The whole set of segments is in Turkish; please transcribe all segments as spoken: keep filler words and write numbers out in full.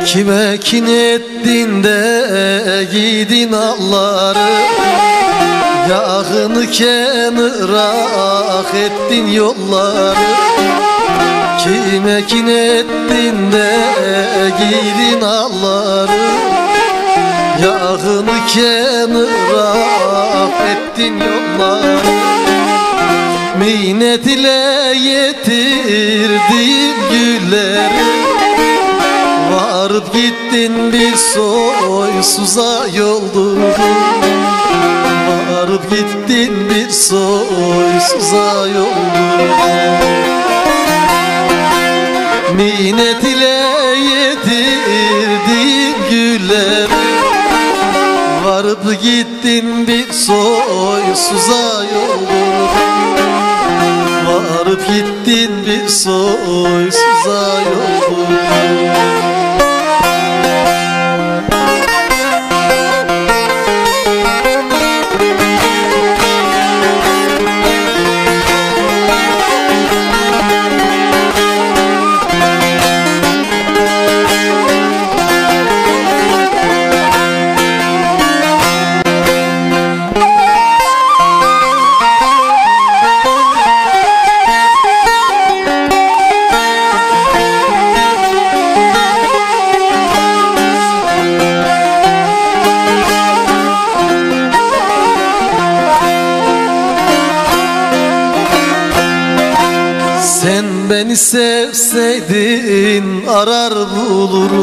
Kime kin ettin de giydin alları, yağını kenırak ettin yolları. Kime kin ettin de giydin alları, yağını kenırak ettin yolları. Minnet ile yetirdiğim gülleri, varıp gittin bir soysuza yoldurdun. Varıp gittin bir soysuza yoldurdun. Minnet ile yedirdiğim gülleri, varıp gittin bir soysuza yoldurdun. Varıp gittin bir soysuza yoldurdun. Sen beni sevseydin arar bulurdun,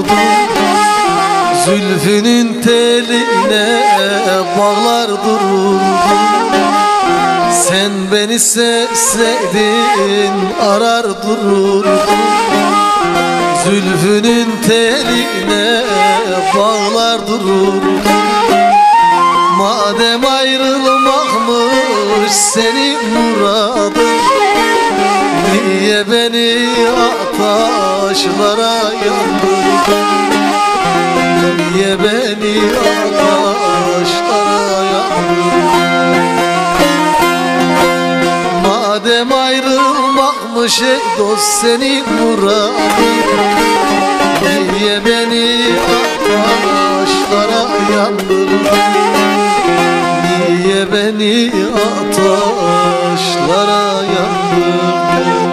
zülfünün teline bağlar dururdun. Sen beni sevseydin arar dururdun, zülfünün teline bağlar dururdun. Madem ayrılmakmış senin muradın, niye beni ataşlara yandırdın? Niye beni ataşlara yandırdın? Madem ayrılmakmış ey dost senin muradın, niye beni ataşlara yandırdın? Niye beni ataşlara yandırdın?